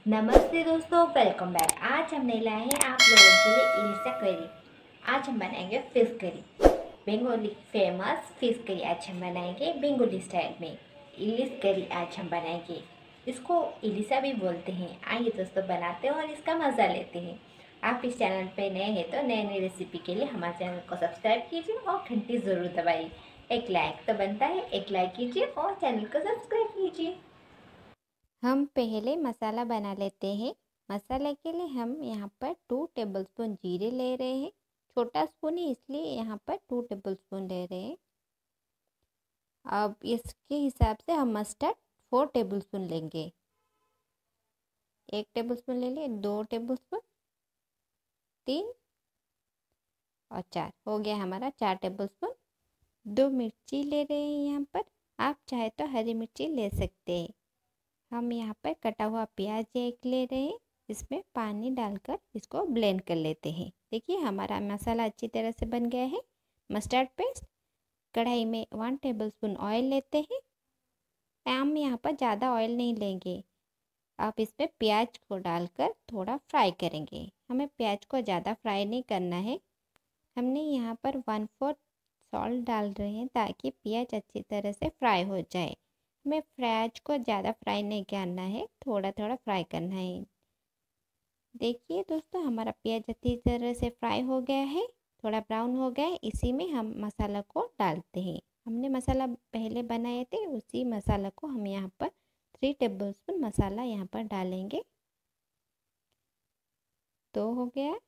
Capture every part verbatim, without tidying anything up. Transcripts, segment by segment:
नमस्ते दोस्तों, welcome back. आज हमने लाए हैं आप लोगों के लिए इलिसा करी। आज हम बनाएंगे fish curry, Bengali famous fish curry. आज हम बनाएंगे बंगाली स्टाइल में इलिस करी। आज हम बनाएंगे, इसको इलिसा भी बोलते हैं। आइए दोस्तों बनाते हैं और इसका मज़ा लेते हैं। आप इस चैनल पे नए हैं तो नए नए रेसिपी के लिए हमारे चैनल को सब्सक्राइब कीजिए और घंटी ज़रूर दबाइए। एक लाइक तो बनता है, एक लाइक कीजिए और चैनल को सब्सक्राइब कीजिए। हम पहले मसाला बना लेते हैं। मसाले के लिए हम यहाँ पर टू टेबलस्पून जीरे ले रहे हैं। छोटा स्पून है इसलिए यहाँ पर टू टेबलस्पून ले रहे हैं। अब इसके हिसाब से हम मस्टर्ड फोर टेबलस्पून लेंगे। एक टेबलस्पून ले लिए, दो टेबलस्पून, तीन और चार, हो गया हमारा चार टेबलस्पून। दो मिर्ची ले रहे हैं यहाँ पर, आप चाहे तो हरी मिर्ची ले सकते हैं। हम यहाँ पर कटा हुआ प्याज एक ले रहे हैं। इसमें पानी डालकर इसको ब्लेंड कर लेते हैं। देखिए हमारा मसाला अच्छी तरह से बन गया है। मस्टर्ड पेस्ट, कढ़ाई में वन टेबलस्पून ऑयल लेते हैं। हम यहाँ पर ज़्यादा ऑयल नहीं लेंगे। आप इसमें प्याज को डालकर थोड़ा फ्राई करेंगे। हमें प्याज को ज़्यादा फ्राई नहीं करना है। हमने यहाँ पर वन फोर्थ सॉल्ट डाल रहे हैं ताकि प्याज अच्छी तरह से फ्राई हो जाए। हमें प्याज को ज़्यादा फ्राई नहीं करना है, थोड़ा थोड़ा फ्राई करना है। देखिए दोस्तों हमारा प्याज अच्छी तरह से फ्राई हो गया है, थोड़ा ब्राउन हो गया है। इसी में हम मसाला को डालते हैं। हमने मसाला पहले बनाए थे, उसी मसाला को हम यहाँ पर थ्री टेबलस्पून मसाला यहाँ पर डालेंगे। तो हो गया,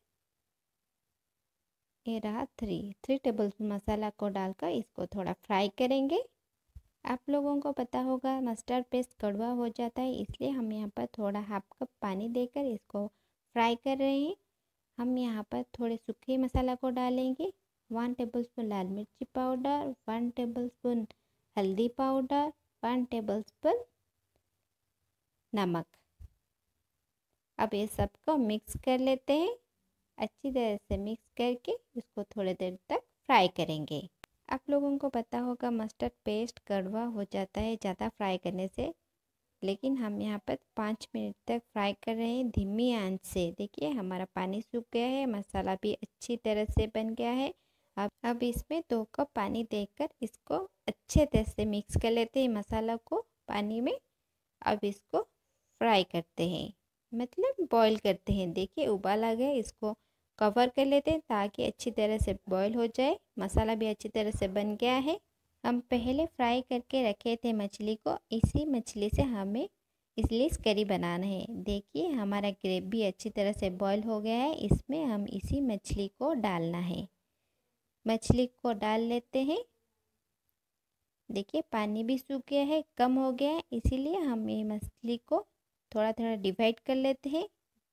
ये रहा थ्री थ्री टेबलस्पून मसाला को डालकर इसको थोड़ा फ्राई करेंगे। आप लोगों को पता होगा मस्टर्ड पेस्ट कड़वा हो जाता है, इसलिए हम यहाँ पर थोड़ा हाफ कप पानी देकर इसको फ्राई कर रहे हैं। हम यहाँ पर थोड़े सूखे मसाला को डालेंगे। वन टेबलस्पून लाल मिर्ची पाउडर, वन टेबलस्पून हल्दी पाउडर, वन टेबलस्पून नमक। अब ये सबको मिक्स कर लेते हैं। अच्छी तरह से मिक्स करके इसको थोड़ी देर तक फ्राई करेंगे। आप लोगों को पता होगा मस्टर्ड पेस्ट कड़वा हो जाता है ज़्यादा फ्राई करने से, लेकिन हम यहाँ पर पाँच मिनट तक फ्राई कर रहे हैं धीमी आंच से। देखिए हमारा पानी सूख गया है, मसाला भी अच्छी तरह से बन गया है। अब अब इसमें दो कप पानी देकर इसको अच्छे तरह से मिक्स कर लेते हैं मसाला को पानी में। अब इसको फ्राई करते हैं, मतलब बॉईल करते हैं। देखिए उबाल आ गया, इसको कवर कर लेते हैं ताकि अच्छी तरह से बॉईल हो जाए। मसाला भी अच्छी तरह से बन गया है। हम पहले फ्राई करके रखे थे मछली को, इसी मछली से हमें इसलिए करी बनाना है। देखिए हमारा ग्रेवी अच्छी तरह से बॉईल हो गया है। इसमें हम इसी मछली को डालना है। मछली को डाल लेते हैं। देखिए पानी भी सूख गया है, कम हो गया है, इसीलिए हम ये मछली को थोड़ा थोड़ा डिवाइड कर लेते हैं।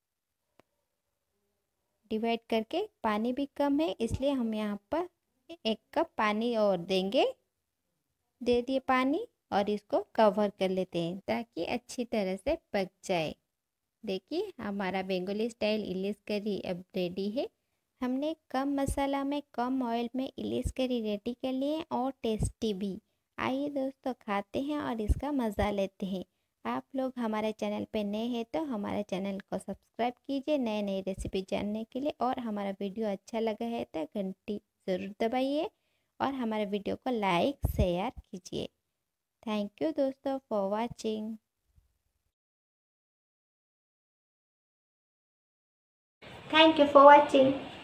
डिवाइड करके पानी भी कम है, इसलिए हम यहाँ पर एक कप पानी और देंगे। दे दिए पानी और इसको कवर कर लेते हैं ताकि अच्छी तरह से पक जाए। देखिए हमारा बंगाली स्टाइल इलिस करी अब रेडी है। हमने कम मसाला में कम ऑयल में इलिस करी रेडी कर लिए और टेस्टी भी। आइए दोस्तों खाते हैं और इसका मज़ा लेते हैं। आप लोग हमारे चैनल पे नए हैं तो हमारे चैनल को सब्सक्राइब कीजिए नए नए रेसिपी जानने के लिए। और हमारा वीडियो अच्छा लगा है तो घंटी ज़रूर दबाइए और हमारे वीडियो को लाइक शेयर कीजिए। थैंक यू दोस्तों for watching. Thank you for watching.